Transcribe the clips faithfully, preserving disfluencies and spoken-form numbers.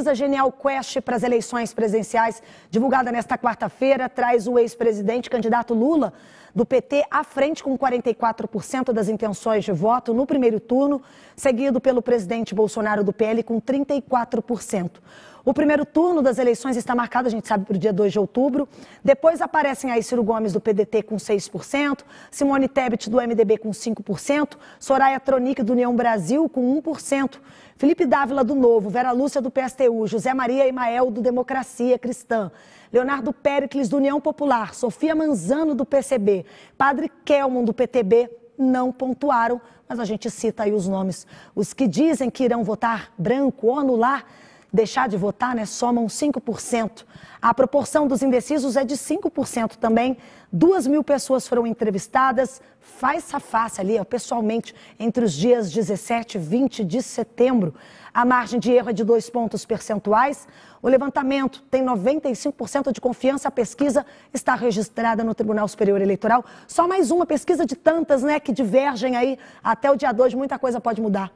pesquisa Genial Quest para as eleições presidenciais, divulgada nesta quarta-feira, traz o ex-presidente candidato Lula, do P T, à frente com quarenta e quatro por cento das intenções de voto no primeiro turno, seguido pelo presidente Bolsonaro do P L com trinta e quatro por cento. O primeiro turno das eleições está marcado, a gente sabe, para o dia dois de outubro. Depois aparecem aí Ciro Gomes, do P D T, com seis por cento, Simone Tebet, do M D B, com cinco por cento, Soraya Tronic, do União Brasil, com um por cento, Felipe Dávila, do Novo, Vera Lúcia, do P S T U, José Maria Emael, do Democracia Cristã, Leonardo Péricles, do União Popular, Sofia Manzano, do P C B, Padre Kelmon, do P T B, não pontuaram, mas a gente cita aí os nomes. Os que dizem que irão votar branco ou anular, deixar de votar, né, somam cinco por cento. A proporção dos indecisos é de cinco por cento também. Duas mil pessoas foram entrevistadas, face a face ali, ó, pessoalmente, entre os dias dezessete e vinte de setembro. A margem de erro é de dois pontos percentuais. O levantamento tem noventa e cinco por cento de confiança. A pesquisa está registrada no Tribunal Superior Eleitoral. Só mais uma pesquisa de tantas, né, que divergem aí. Até o dia dois, muita coisa pode mudar.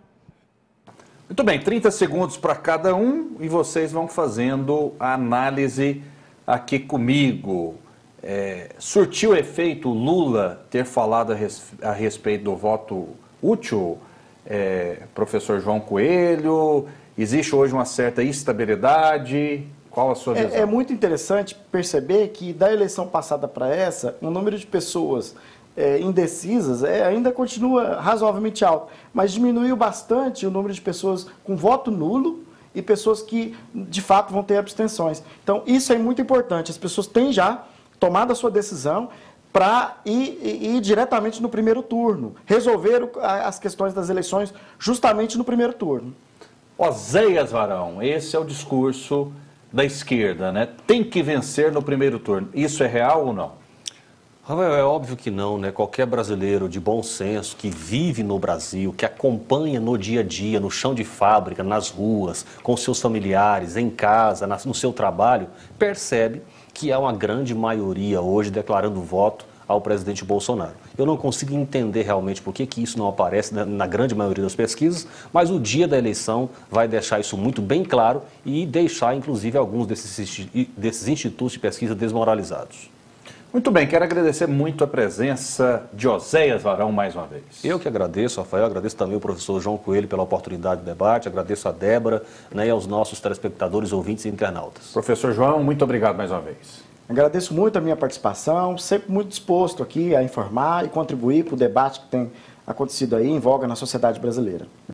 Muito bem, trinta segundos para cada um e vocês vão fazendo a análise aqui comigo. É, surtiu efeito Lula ter falado a, res, a respeito do voto útil, é, professor João Coelho? Existe hoje uma certa estabilidade? Qual a sua visão? É, é muito interessante perceber que da eleição passada para essa, o número de pessoas É, indecisas é, ainda continua razoavelmente alto, mas diminuiu bastante o número de pessoas com voto nulo e pessoas que, de fato, vão ter abstenções. Então, isso é muito importante. As pessoas têm já tomado a sua decisão para ir, ir, ir diretamente no primeiro turno, resolver o, as questões das eleições justamente no primeiro turno. Oséias Varão, esse é o discurso da esquerda, né? Tem que vencer no primeiro turno. Isso é real ou não? Rafael, é óbvio que não, né? Qualquer brasileiro de bom senso, que vive no Brasil, que acompanha no dia a dia, no chão de fábrica, nas ruas, com seus familiares, em casa, no seu trabalho, percebe que há uma grande maioria hoje declarando voto ao presidente Bolsonaro. Eu não consigo entender realmente por que, que isso não aparece na, na grande maioria das pesquisas, mas o dia da eleição vai deixar isso muito bem claro e deixar, inclusive, alguns desses, desses institutos de pesquisa desmoralizados. Muito bem, quero agradecer muito a presença de Oséias Varão mais uma vez. Eu que agradeço, Rafael, agradeço também ao professor João Coelho pela oportunidade de debate, agradeço a Débora, né, e aos nossos telespectadores, ouvintes e internautas. Professor João, muito obrigado mais uma vez. Agradeço muito a minha participação, sempre muito disposto aqui a informar e contribuir para o debate que tem acontecido aí em voga na sociedade brasileira.